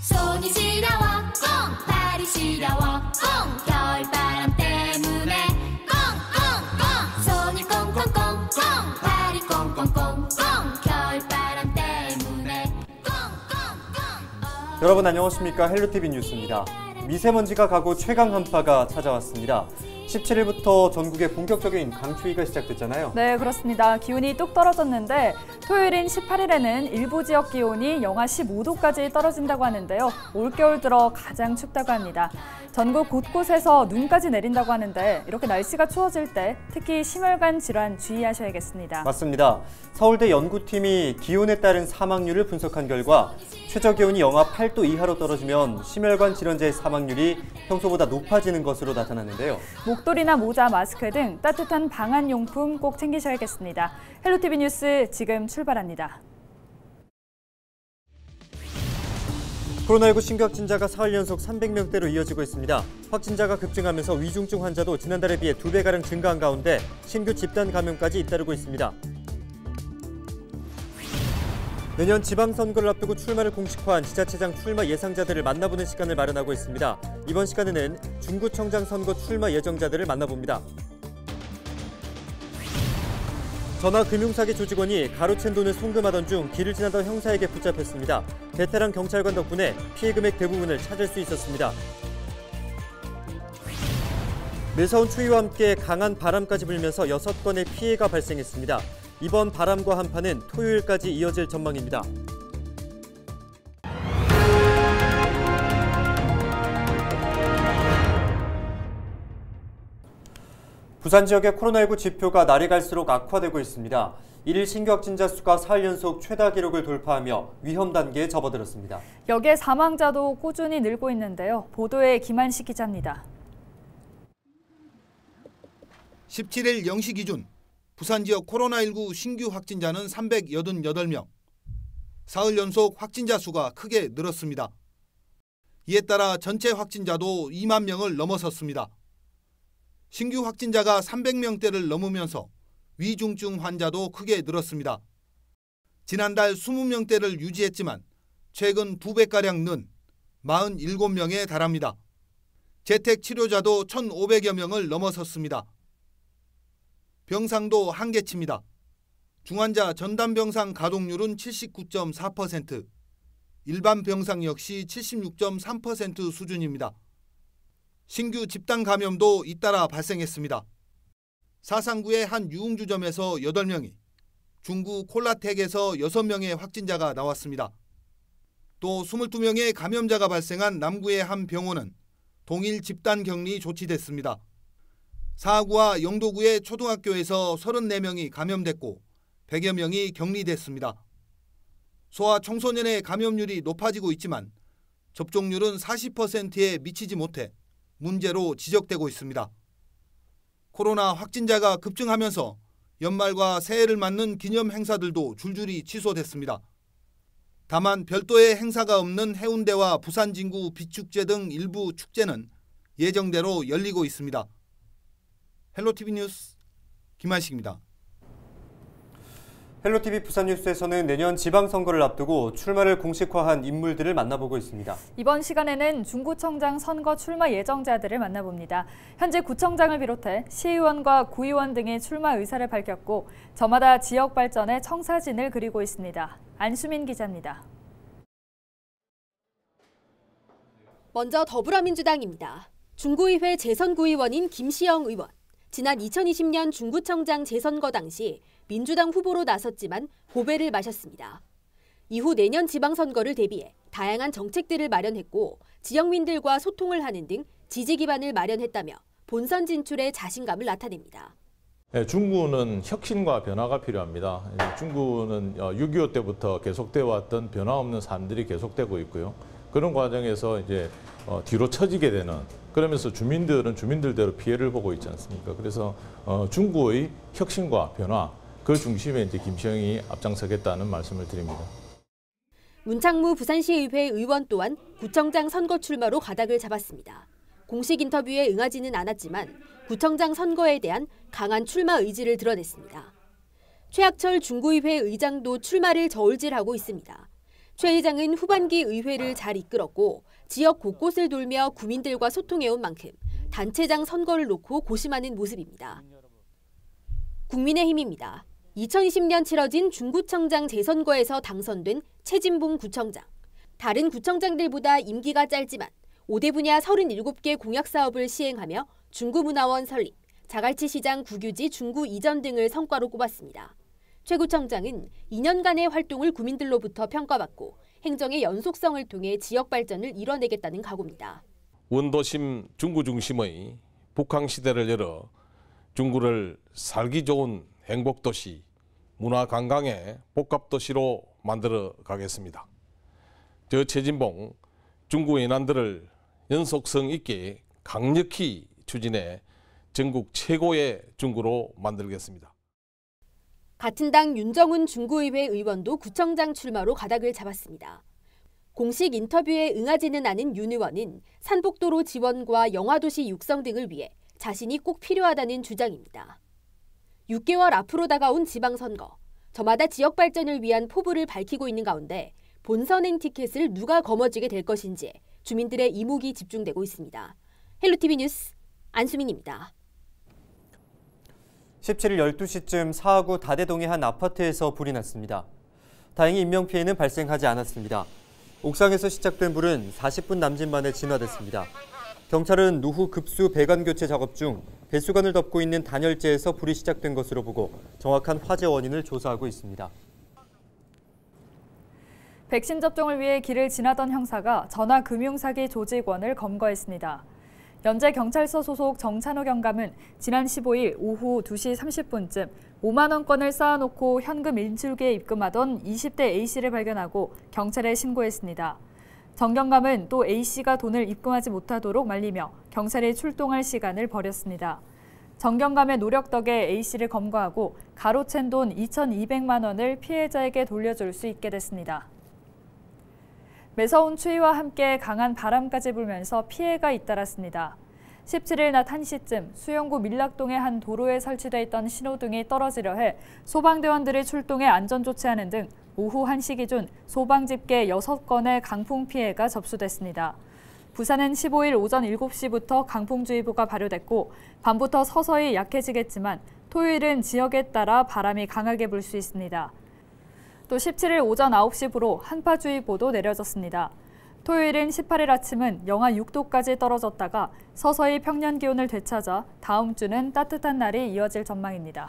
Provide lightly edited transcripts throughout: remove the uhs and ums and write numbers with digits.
손이 시려워 꽁 발이 시려워 꽁 겨울바람 때문에 꽁꽁꽁 손이 꽁꽁꽁 꽁 발이 꽁꽁꽁 꽁 겨울바람 때문에 꽁꽁꽁. 여러분 안녕하십니까? 헬로티비 뉴스입니다. 미세먼지가 가고 최강 한파가 찾아왔습니다. 17일부터 전국에 본격적인 강추위가 시작됐잖아요. 네, 그렇습니다. 기온이 뚝 떨어졌는데 토요일인 18일에는 일부 지역 기온이 영하 15도까지 떨어진다고 하는데요. 올겨울 들어 가장 춥다고 합니다. 전국 곳곳에서 눈까지 내린다고 하는데 이렇게 날씨가 추워질 때 특히 심혈관 질환 주의하셔야겠습니다. 맞습니다. 서울대 연구팀이 기온에 따른 사망률을 분석한 결과 최저 기온이 영하 8도 이하로 떨어지면 심혈관 질환자의 사망률이 평소보다 높아지는 것으로 나타났는데요. 목도리나 모자, 마스크 등 따뜻한 방한용품 꼭 챙기셔야겠습니다. 헬로티비 뉴스 지금 출발합니다. 코로나19 신규 확진자가 사흘 연속 300명대로 이어지고 있습니다. 확진자가 급증하면서 위중증 환자도 지난달에 비해 2배가량 증가한 가운데 신규 집단 감염까지 잇따르고 있습니다. 내년 지방선거를 앞두고 출마를 공식화한 지자체장 출마 예상자들을 만나보는 시간을 마련하고 있습니다. 이번 시간에는 중구청장 선거 출마 예정자들을 만나봅니다. 전화금융사기 조직원이 가로챈 돈을 송금하던 중 길을 지나던 형사에게 붙잡혔습니다. 베테랑 경찰관 덕분에 피해 금액 대부분을 찾을 수 있었습니다. 매서운 추위와 함께 강한 바람까지 불면서 6건의 피해가 발생했습니다. 이번 바람과 한파는 토요일까지 이어질 전망입니다. 부산 지역의 코로나19 지표가 날이 갈수록 악화되고 있습니다. 1일 신규 확진자 수가 사흘 연속 최다 기록을 돌파하며 위험 단계에 접어들었습니다. 여기에 사망자도 꾸준히 늘고 있는데요. 보도에 김한식 기자입니다. 17일 0시 기준 부산 지역 코로나19 신규 확진자는 388명. 사흘 연속 확진자 수가 크게 늘었습니다. 이에 따라 전체 확진자도 2만 명을 넘어섰습니다. 신규 확진자가 300명대를 넘으면서 위중증 환자도 크게 늘었습니다. 지난달 20명대를 유지했지만 최근 2배가량 는 47명에 달합니다. 재택 치료자도 1,500여 명을 넘어섰습니다. 병상도 한계치입니다. 중환자 전담병상 가동률은 79.4%, 일반 병상 역시 76.3% 수준입니다. 신규 집단 감염도 잇따라 발생했습니다. 사상구의 한 유흥주점에서 8명이, 중구 콜라텍에서 6명의 확진자가 나왔습니다. 또 22명의 감염자가 발생한 남구의 한 병원은 동일 집단 격리 조치됐습니다. 사하구와 영도구의 초등학교에서 34명이 감염됐고 100여 명이 격리됐습니다. 소아 청소년의 감염률이 높아지고 있지만 접종률은 40%에 미치지 못해 문제로 지적되고 있습니다. 코로나 확진자가 급증하면서 연말과 새해를 맞는 기념 행사들도 줄줄이 취소됐습니다. 다만 별도의 행사가 없는 해운대와 부산 진구 비축제 등 일부 축제는 예정대로 열리고 있습니다. 헬로티비 뉴스 김한식입니다. 헬로티비 부산 뉴스에서는 내년 지방선거를 앞두고 출마를 공식화한 인물들을 만나보고 있습니다. 이번 시간에는 중구청장 선거 출마 예정자들을 만나봅니다. 현재 구청장을 비롯해 시의원과 구의원 등의 출마 의사를 밝혔고 저마다 지역 발전에 청사진을 그리고 있습니다. 안수민 기자입니다. 먼저 더불어민주당입니다. 중구의회 재선구의원인 김시영 의원. 지난 2020년 중구청장 재선거 당시 민주당 후보로 나섰지만 고배를 마셨습니다. 이후 내년 지방선거를 대비해 다양한 정책들을 마련했고 지역민들과 소통을 하는 등 지지 기반을 마련했다며 본선 진출에 자신감을 나타냅니다. 네, 중구는 혁신과 변화가 필요합니다. 중구는 6.25 때부터 계속되어 왔던 변화 없는 삶들이 계속되고 있고요. 그런 과정에서 이제 뒤로 처지게 되는, 그러면서 주민들은 주민들대로 피해를 보고 있지 않습니까? 그래서 중구의 혁신과 변화, 그 중심에 이제 김시영이 앞장서겠다는 말씀을 드립니다. 문창무 부산시의회 의원 또한 구청장 선거 출마로 가닥을 잡았습니다. 공식 인터뷰에 응하지는 않았지만 구청장 선거에 대한 강한 출마 의지를 드러냈습니다. 최학철 중구의회 의장도 출마를 저울질하고 있습니다. 최 회장은 후반기 의회를 잘 이끌었고 지역 곳곳을 돌며 구민들과 소통해온 만큼 단체장 선거를 놓고 고심하는 모습입니다. 국민의힘입니다. 2020년 치러진 중구청장 재선거에서 당선된 최진봉 구청장. 다른 구청장들보다 임기가 짧지만 5대 분야 37개 공약 사업을 시행하며 중구문화원 설립, 자갈치 시장 국유지 중구 이전 등을 성과로 꼽았습니다. 최 구청장은 2년간의 활동을 구민들로부터 평가받고 행정의 연속성을 통해 지역 발전을 이뤄내겠다는 각오입니다. 원도심 중구 중심의 북항시대를 열어 중구를 살기 좋은 행복도시, 문화관광의 복합도시로 만들어 가겠습니다. 저 최진봉 중구 연안들을 연속성 있게 강력히 추진해 전국 최고의 중구로 만들겠습니다. 같은 당 윤정훈 중구의회 의원도 구청장 출마로 가닥을 잡았습니다. 공식 인터뷰에 응하지는 않은 윤 의원은 산복도로 지원과 영화도시 육성 등을 위해 자신이 꼭 필요하다는 주장입니다. 6개월 앞으로 다가온 지방선거, 저마다 지역 발전을 위한 포부를 밝히고 있는 가운데 본선행 티켓을 누가 거머쥐게 될 것인지에 주민들의 이목이 집중되고 있습니다. 헬로티비 뉴스 안수민입니다. 17일 12시쯤 사하구 다대동의 한 아파트에서 불이 났습니다. 다행히 인명피해는 발생하지 않았습니다. 옥상에서 시작된 불은 40분 남짓 만에 진화됐습니다. 경찰은 노후 급수 배관 교체 작업 중 배수관을 덮고 있는 단열재에서 불이 시작된 것으로 보고 정확한 화재 원인을 조사하고 있습니다. 백신 접종을 위해 길을 지나던 형사가 전화금융사기 조직원을 검거했습니다. 연제경찰서 소속 정찬호 경감은 지난 15일 오후 2시 30분쯤 5만 원권을 쌓아놓고 현금 인출기에 입금하던 20대 A씨를 발견하고 경찰에 신고했습니다. 정 경감은 또 A씨가 돈을 입금하지 못하도록 말리며 경찰이 출동할 시간을 버렸습니다. 정 경감의 노력 덕에 A씨를 검거하고 가로챈 돈 2,200만 원을 피해자에게 돌려줄 수 있게 됐습니다. 매서운 추위와 함께 강한 바람까지 불면서 피해가 잇따랐습니다. 17일 낮 1시쯤 수영구 밀락동의 한 도로에 설치돼 있던 신호등이 떨어지려 해 소방대원들이 출동해 안전조치하는 등 오후 1시 기준 소방집계 6건의 강풍 피해가 접수됐습니다. 부산은 15일 오전 7시부터 강풍주의보가 발효됐고 밤부터 서서히 약해지겠지만 토요일은 지역에 따라 바람이 강하게 불 수 있습니다. 또 17일 오전 9시부로 한파주의보도 내려졌습니다. 토요일인 18일 아침은 영하 6도까지 떨어졌다가 서서히 평년 기온을 되찾아 다음 주는 따뜻한 날이 이어질 전망입니다.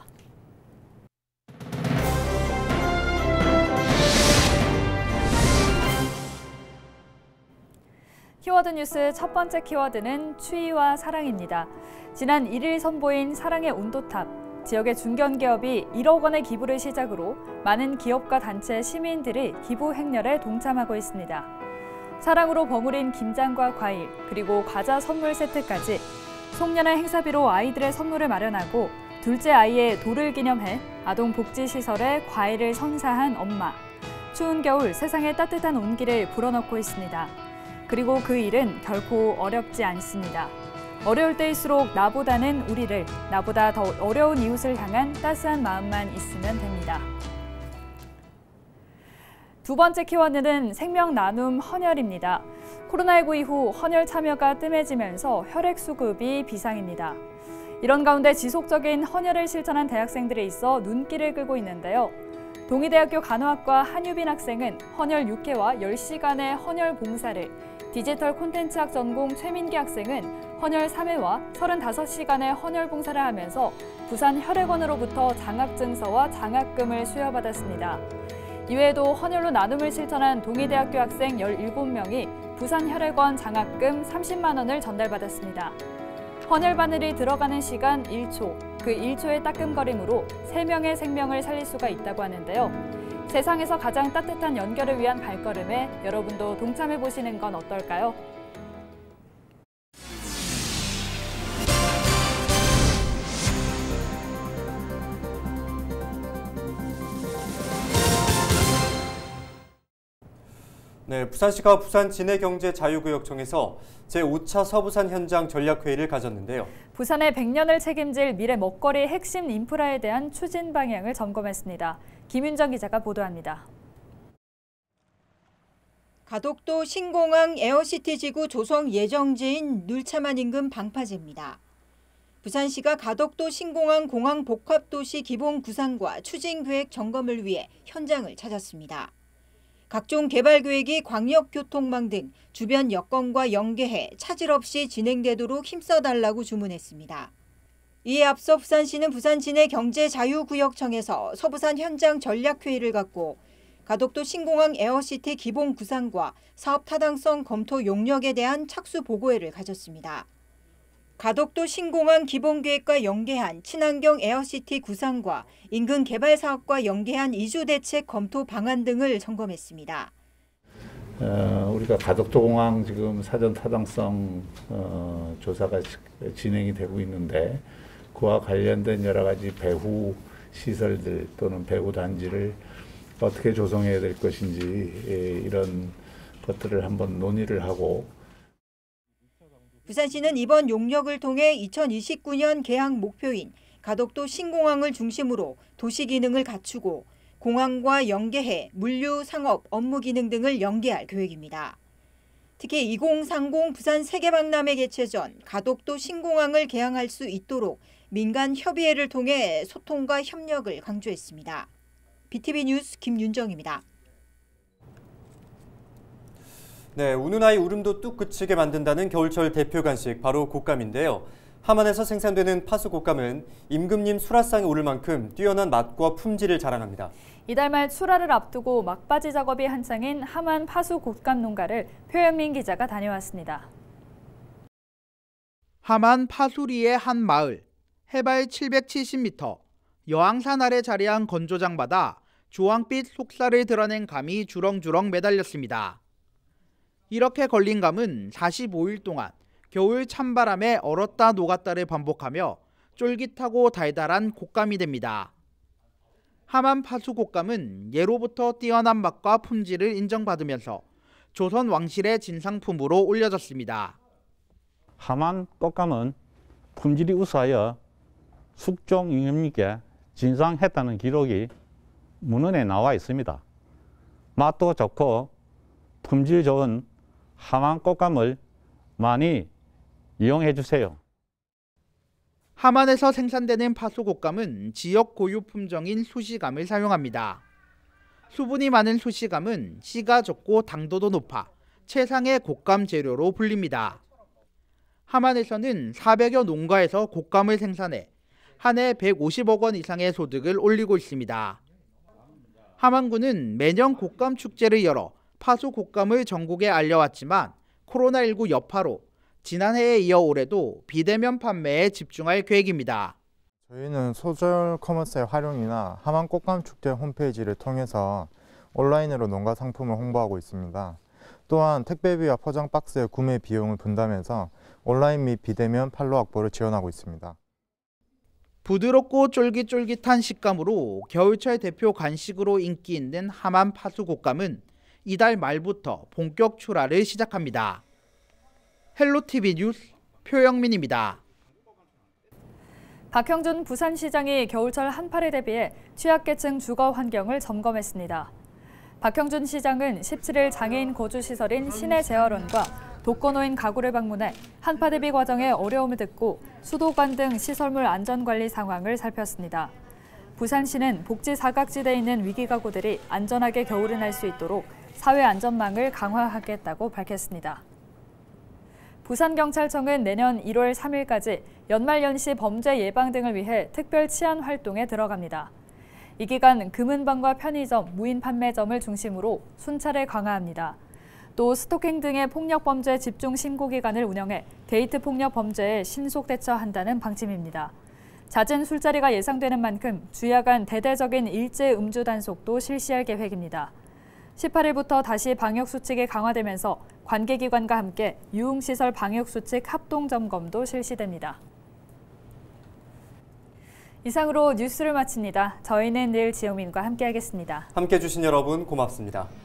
키워드 뉴스 첫 번째 키워드는 추위와 사랑입니다. 지난 1일 선보인 사랑의 온도탑. 지역의 중견기업이 1억 원의 기부를 시작으로 많은 기업과 단체, 시민들이 기부 행렬에 동참하고 있습니다. 사랑으로 버무린 김장과 과일, 그리고 과자 선물 세트까지 송년회 행사비로 아이들의 선물을 마련하고 둘째 아이의 돌을 기념해 아동복지시설에 과일을 선사한 엄마. 추운 겨울 세상에 따뜻한 온기를 불어넣고 있습니다. 그리고 그 일은 결코 어렵지 않습니다. 어려울 때일수록 나보다는 우리를, 나보다 더 어려운 이웃을 향한 따스한 마음만 있으면 됩니다. 두 번째 키워드는 생명 나눔 헌혈입니다. 코로나19 이후 헌혈 참여가 뜸해지면서 혈액 수급이 비상입니다. 이런 가운데 지속적인 헌혈을 실천한 대학생들이 있어 눈길을 끌고 있는데요. 동의대학교 간호학과 한유빈 학생은 헌혈 6회와 10시간의 헌혈 봉사를, 디지털 콘텐츠학 전공 최민기 학생은 헌혈 3회와 35시간의 헌혈 봉사를 하면서 부산 혈액원으로부터 장학증서와 장학금을 수여받았습니다. 이외에도 헌혈로 나눔을 실천한 동의대학교 학생 17명이 부산 혈액원 장학금 30만 원을 전달받았습니다. 헌혈 바늘이 들어가는 시간 1초, 그 1초의 따끔거림으로 3명의 생명을 살릴 수가 있다고 하는데요. 세상에서 가장 따뜻한 연결을 위한 발걸음에 여러분도 동참해보시는 건 어떨까요? 네, 부산시가 부산진해경제자유구역청에서 제5차 서부산 현장 전략회의를 가졌는데요. 부산의 100년을 책임질 미래 먹거리 핵심 인프라에 대한 추진 방향을 점검했습니다. 김윤정 기자가 보도합니다. 가덕도 신공항 에어시티 지구 조성 예정지인 눌차만 인근 방파제입니다. 부산시가 가덕도 신공항 공항 복합도시 기본 구상과 추진계획 점검을 위해 현장을 찾았습니다. 각종 개발 계획이 광역교통망 등 주변 여건과 연계해 차질 없이 진행되도록 힘써달라고 주문했습니다. 이에 앞서 부산시는 부산시내경제자유구역청에서 서부산 현장 전략회의를 갖고 가덕도 신공항 에어시티 기본 구상과 사업 타당성 검토 용역에 대한 착수 보고회를 가졌습니다. 가덕도 신공항 기본계획과 연계한 친환경 에어시티 구상과 인근 개발 사업과 연계한 이주 대책 검토 방안 등을 점검했습니다. 우리가 가덕도 공항 지금 사전 타당성 조사가 진행이 되고 있는데 그와 관련된 여러 가지 배후 시설들 또는 배후 단지를 어떻게 조성해야 될 것인지 이런 것들을 한번 논의를 하고 부산시는 이번 용역을 통해 2029년 개항 목표인 가덕도 신공항을 중심으로 도시 기능을 갖추고 공항과 연계해 물류, 상업, 업무 기능 등을 연계할 계획입니다. 특히 2030 부산 세계박람회 개최 전 가덕도 신공항을 개항할 수 있도록 민간 협의회를 통해 소통과 협력을 강조했습니다. BTV 뉴스 김윤정입니다. 네, 우는 아이 울음도 뚝 그치게 만든다는 겨울철 대표 간식 바로 곶감인데요. 함안에서 생산되는 파수 곶감은 임금님 수라상에 오를 만큼 뛰어난 맛과 품질을 자랑합니다. 이달 말 출하를 앞두고 막바지 작업이 한창인 함안 파수 곶감 농가를 표현민 기자가 다녀왔습니다. 함안 파수리의 한 마을, 해발 770m, 여왕산 아래 자리한 건조장 바다, 주황빛 속살을 드러낸 감이 주렁주렁 매달렸습니다. 이렇게 걸린 감은 45일 동안 겨울 찬바람에 얼었다 녹았다를 반복하며 쫄깃하고 달달한 곶감이 됩니다. 함안 파수 곶감은 예로부터 뛰어난 맛과 품질을 인정받으면서 조선 왕실의 진상품으로 올려졌습니다. 함안 곶감은 품질이 우수하여 숙종 임금님께 진상했다는 기록이 문헌에 나와 있습니다. 맛도 좋고 품질 좋은 함안 곶감을 많이 이용해 주세요. 함안에서 생산되는 파수 곶감은 지역 고유 품종인 수시감을 사용합니다. 수분이 많은 수시감은 씨가 적고 당도도 높아 최상의 곶감 재료로 불립니다. 함안에서는 400여 농가에서 곶감을 생산해 한 해 150억 원 이상의 소득을 올리고 있습니다. 함안군은 매년 곶감 축제를 열어 파수 곶감을 전국에 알려왔지만 코로나19 여파로 지난해에 이어 올해도 비대면 판매에 집중할 계획입니다. 저희는 소셜 커머스의 활용이나 함안 곶감 축제 홈페이지를 통해서 온라인으로 농가 상품을 홍보하고 있습니다. 또한 택배비와 포장 박스의 구매 비용을 분담해서 온라인 및 비대면 판로 확보를 지원하고 있습니다. 부드럽고 쫄깃쫄깃한 식감으로 겨울철 대표 간식으로 인기 있는 함안 파수 곶감은 이달 말부터 본격 출하를 시작합니다. 헬로티비 뉴스 표영민입니다. 박형준 부산시장이 겨울철 한파를 대비해 취약계층 주거 환경을 점검했습니다. 박형준 시장은 17일 장애인 거주시설인 시내재활원과 독거노인 가구를 방문해 한파 대비 과정의 어려움을 듣고 수도관 등 시설물 안전관리 상황을 살폈습니다. 부산시는 복지 사각지대에 있는 위기 가구들이 안전하게 겨울을 날 수 있도록 사회 안전망을 강화하겠다고 밝혔습니다. 부산경찰청은 내년 1월 3일까지 연말연시 범죄 예방 등을 위해 특별 치안 활동에 들어갑니다. 이 기간 금은방과 편의점, 무인 판매점을 중심으로 순찰을 강화합니다. 또 스토킹 등의 폭력범죄 집중 신고 기간을 운영해 데이트 폭력 범죄에 신속 대처한다는 방침입니다. 잦은 술자리가 예상되는 만큼 주야간 대대적인 일제 음주 단속도 실시할 계획입니다. 18일부터 다시 방역수칙이 강화되면서 관계기관과 함께 유흥시설 방역수칙 합동점검도 실시됩니다. 이상으로 뉴스를 마칩니다. 저희는 내일 지영민과 함께하겠습니다. 함께해 주신 여러분 고맙습니다.